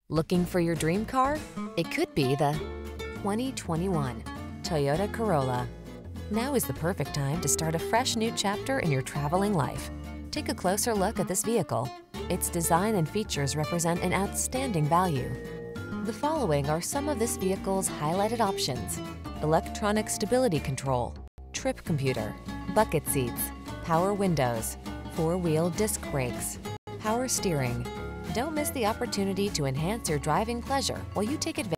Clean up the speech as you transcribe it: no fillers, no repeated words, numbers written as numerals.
Looking for your dream car? It could be the 2021 Toyota Corolla. Now is the perfect time to start a fresh new chapter in your traveling life. Take a closer look at this vehicle. Its design and features represent an outstanding value. The following are some of this vehicle's highlighted options: electronic stability control, trip computer, bucket seats, power windows, four-wheel disc brakes, power steering. Don't miss the opportunity to enhance your driving pleasure while you take advantage